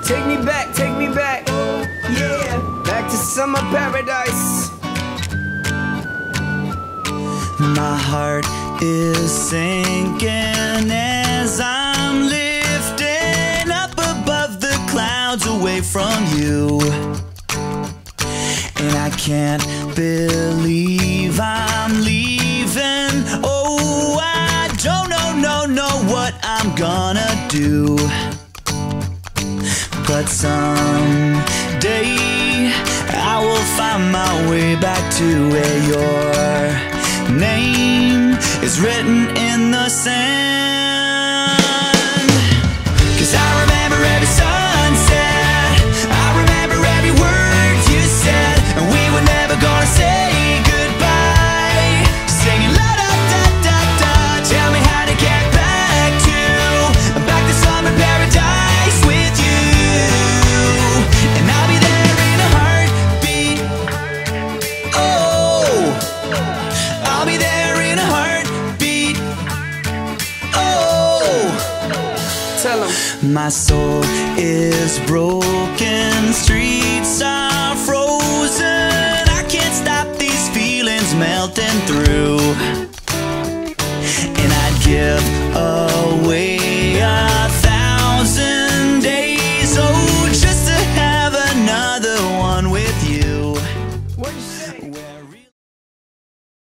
take me back, yeah, back to summer paradise. My heart is sinking as I'm lifting up above the clouds away from you. And I can't believe I'm leaving. Oh, I don't know what I'm gonna do. But someday I will find my way back to where your name is written in the sand. 'Cause I remember every sunset, I remember every word you said, and we were never gonna say goodbye. Singing la da da da da, tell me how to get back to summer paradise with you. And I'll be there in a heartbeat. Oh, I'll be there in a heartbeat. Oh, Tell 'em. my soul is broken, streets are frozen. I can't stop these feelings melting through.